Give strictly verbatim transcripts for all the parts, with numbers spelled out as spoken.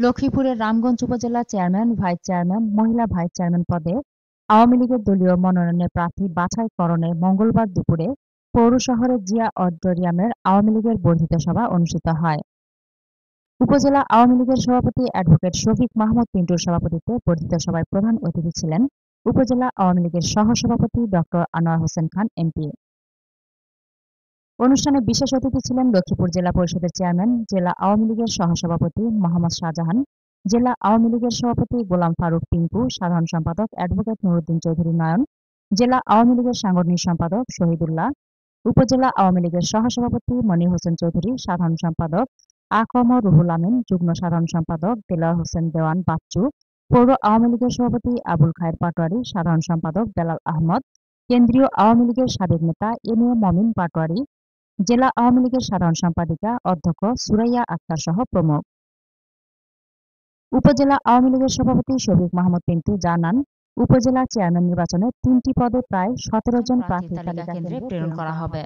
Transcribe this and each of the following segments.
লক্ষ্মীপুরের রামগঞ্জ উপজেলা chairman, vice chairman, মহিলা ভাইস চেয়ারম্যান পদে আওয়ামী লীগের দলীয় মনোনয়নের প্রার্থী বাছাইকরণে মঙ্গলবার দুপুরে পৌর শহরের জিয়া অডিটোরিয়ামের আওয়ামী লীগের বর্ধিত সভা অনুষ্ঠিত হয়। উপজেলা আওয়ামী লীগের সভাপতি অ্যাডভোকেট শফিক মাহমুদ পিন্টুর সভাপতিত্বে বর্ধিত সভায় প্রধান অতিথি ছিলেন উপজেলা আওয়ামী লীগের সহসভাপতি ডক্টর আনোয়ার হোসেন খান এমপি। অনুষ্ঠানে বিশেষ অতিথি ছিলেন লক্ষ্মীপুর জেলা পরিষদের চেয়ারম্যান, জেলা আওয়ামী লীগের সহসভাপতি মোহাম্মদ শাহজাহান, জেলা আওয়ামী লীগের সভাপতি গোলাম ফারুক পিঙ্কু, সাধারণ সম্পাদক অ্যাডভোকেট নুরুদ্দিন চৌধুরী নয়ন, জেলা আওয়ামী লীগের সাংগঠনিক সম্পাদক শহীদুল্লাহ, উপজেলা আওয়ামী লীগের সহসভাপতি মনির হোসেন চৌধুরী, সাধারণ সম্পাদক আকম রুহুল আমিন, যুগ্ম সাধারণ সম্পাদক দেলোয়ার হোসেন দেওয়ান বাচ্চু, পৌর আওয়ামী লীগের সভাপতি আবুল খায়ের পাটোয়ারি, সাধারণ সম্পাদক বেলাল আহমদ, কেন্দ্রীয় আওয়ামী লীগের সাবেক নেতা এম এ মমিন পাটোয়ারি, জেলা আওয়ামী লীগের সাধারণ সম্পাদিকা অধ্যক্ষ সুরাইয়া আক্তার সহ প্রমুখ। উপজেলা আওয়ামী লীগের সভাপতি শফিক মাহমুদ পিন্টু জানান, উপজেলা চেয়ারম্যান নির্বাচনে তিনটি পদে প্রায় সতেরো জন প্রার্থী তালিকা কেন্দ্রে প্রেরণ করা হবে।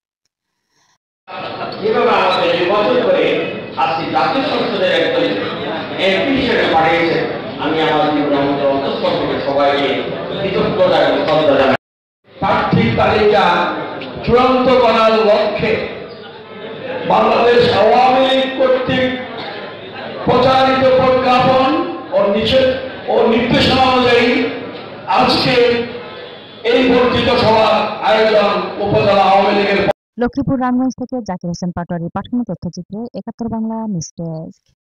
যেভাবে আমাদের নির্বাচন করে আজকে জাতীয় সংসদের একজন এমপি হিসেবে পাঠিয়েছেন, আমি আমার জীবনের মধ্যে অন্তঃস্থল থেকে সবাইকে কৃতজ্ঞতা এবং শ্রদ্ধা জানাই। প্রার্থী তালিকা চূড়ান্ত করার লক্ষ্যে বাংলাদেশ আওয়ামী লীগ কর্তৃক প্রচারিত প্রজ্ঞাপন ও নিষেধ ও নির্দেশনা অনুযায়ী আজকে এই বর্ধিত সভার আয়োজন উপজেলা আওয়ামী লীগের। লক্ষ্মীপুর রামগঞ্জ থেকে জাকির হোসেন পাটোয়ারি পাঠানো তথ্যচিত্রে একাত্তর বাংলা নিউজ ডেস্ক।